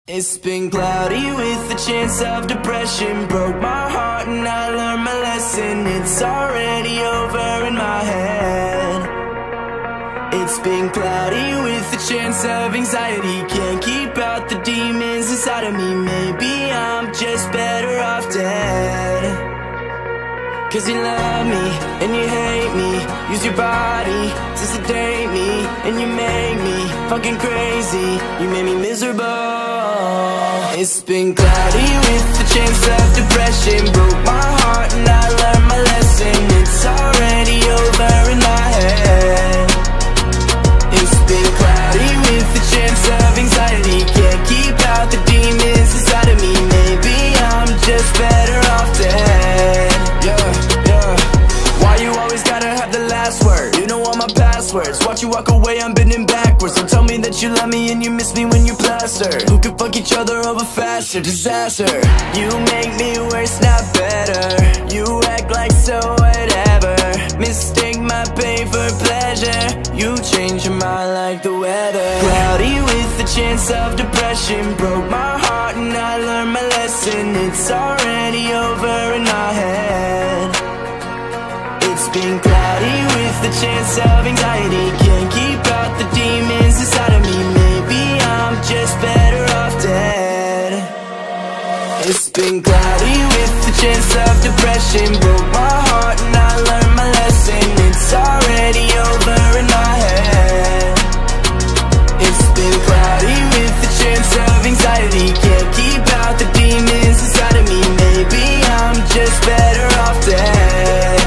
It's been cloudy with a chance of depression. Broke my heart and I learned my lesson. It's already over in my head. It's been cloudy with a chance of anxiety. Can't keep out the demons inside of me. Maybe I'm just better off dead. Cause you love me and you hate me. Use your body to sedate me, and you make me fucking crazy. You made me miserable. It's been cloudy with the chance of depression. Broke my heart and I learned my lesson. It's already over in my head. It's been cloudy with the chance of anxiety. Can't keep out the demons inside of me. Maybe I'm just better off dead. Why you always gotta have the last word? You know all my passwords. Watch you walk away, I'm bending backwards. Don't tell me that you love me and you miss me when you're plastered. Who can fuck each other over faster? Disaster. You make me worse, not better. You act like so whatever. Mistake my pain for pleasure. You change your mind like the weather. Cloudy with the chance of depression. Broke my heart and I learned my lesson. It's already over in my head. It's been cloudy with the chance of anxiety. Can't keep out the demons inside of me. Maybe I'm just better off dead. It's been cloudy with the chance of depression. Broke my heart and I learned my lesson. It's already over in my head. It's been cloudy with the chance of anxiety. Can't keep out the demons inside of me. Maybe I'm just better off dead.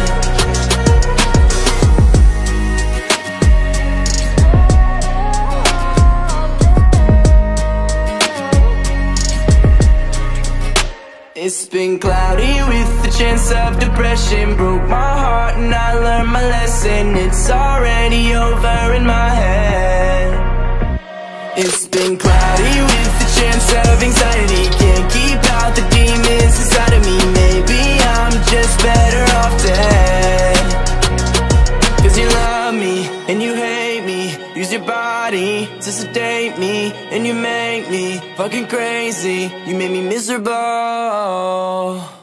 It's been cloudy with the chance of depression. Broke my heart and I learned my lesson. It's already over in my head. It's been cloudy with the chance of anxiety. Can't keep out the demons inside of me. Maybe I'm just better off dead. Cause you love me and you hate me. Use your body to sedate me, and you make me fucking crazy. You made me miserable.